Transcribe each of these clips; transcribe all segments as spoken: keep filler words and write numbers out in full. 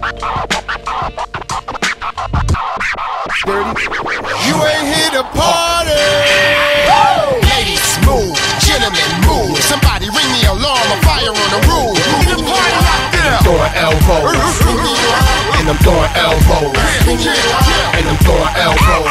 You ain't here to party. Ladies, move. Gentlemen, move. Somebody ring the alarm. A fire on the roof. Get the party out there. Throwing elbows. And I'm throwing elbows. And I'm throwing elbows.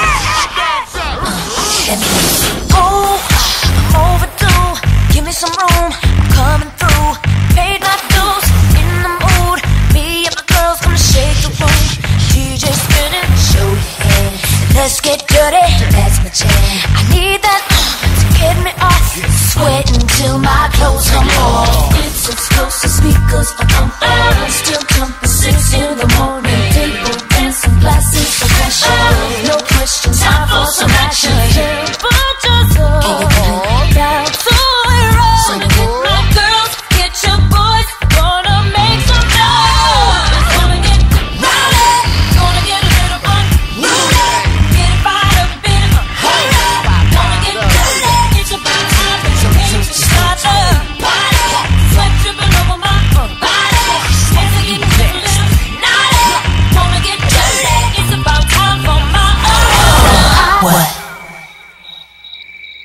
Oh, I'm overdue. Give me some room. I'm coming through. Paid my dues. In the mood. Me and my girls gonna shake the room. D J spinning. Show your head. Let's get dirty. That's my jam. I need that uh, to get me off. Sweating till my clothes come off. It's explosive speakers are thumping. Still jumping six in the morning. Table dancing, glasses of passion. No questions, time for some action. But just up, down to zero. Get my girls, get your boys. Gonna make some noise. It's gonna get rowdy. Gonna get a little unruly. Get it fired up in a hurry. Gonna get dirty. It's about time for some things to start the party. Sweat dripping over my body. Once I get a little naughty. Gonna get dirty. It's about time for my own. What?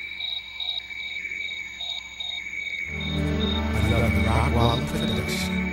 Another Rock Wall production.